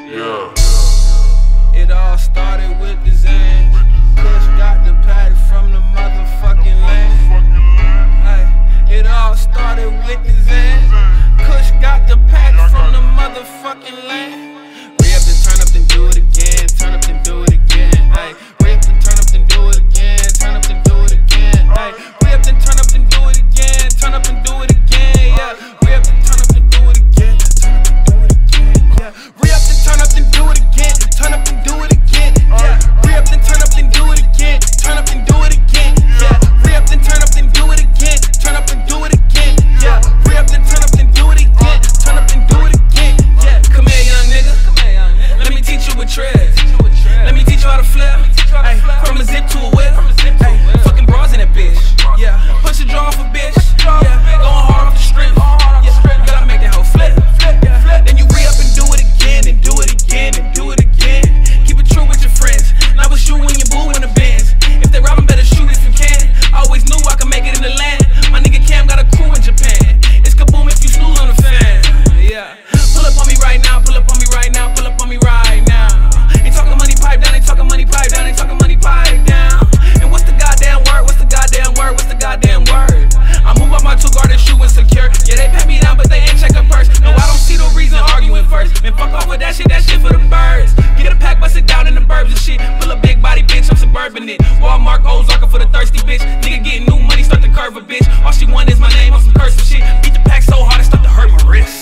Yeah. It all started with the Zan. Kush got the pack from the motherfucking land. Ay, it all started with the Zan. Kush got the pack from the motherfucking land. Re-up then turn up then do it again. Turn up then do it again. Ay, re-up then turn up then do it again. Turn up then do it again. Ay, re-up then turn up then do it again. Turn up and do it again. Yeah, re-up then turn up then do it again. Turn up and do it again. Yeah, re-up then turn up then do it again. Turn up and do it again. Yeah, re-up then turn up then do it again. Turn up and do it again. Yeah, re-up then turn up then do it again. Turn up and do it again. Yeah, re-up then turn up then do it again. Turn up and do it again. Yeah, come here, young nigga. Let me teach you a trick. Let me teach you how to flip. Ay, from a zip to a whip. Ay, fucking bras in that bitch. Yeah, push a draw off a bitch. Yeah, going hard off the strip. Yeah, you gotta make that hoe flip. Then you re-up and do it again, and do it again, and do it again. Keep it true with your friends. Not with you when you boo in the bands. If they robbing, better shoot if you can. I always knew I could make it in the land. My nigga Cam got a crew in Japan. It's kaboom if you snooze on the fan. Yeah, pull up on me right now, pull up on me right now, pull up on me right now. Ain't talking money pipe down, ain't talking money pipe down, ain't talking money pipe down. And what's the goddamn word? What's the goddamn word? What's the goddamn word? I move up my two guard and shoe insecure. Yeah, they pat me down, but they ain't check a purse. No, I don't see no reason arguing first. Man, fuck off with that shit for the birds. Get a pack, bust it down in the burbs and shit. Pull a big body bitch, I'm suburban it. Walmart, Ozarka for the thirsty bitch. Nigga getting new money, start to curve a bitch. All she want is my name on some cursive shit. Beat the pack so hard, it start to hurt my wrist.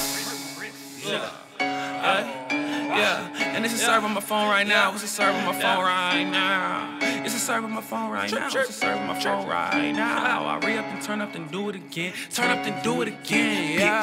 Yeah, and it's a serve on my phone right now. It's a serve on my phone right now. It's a serve on my phone right now. It's a serve on my phone right now. I re-up and turn up, then do it again. Turn up, then do it again. Yeah.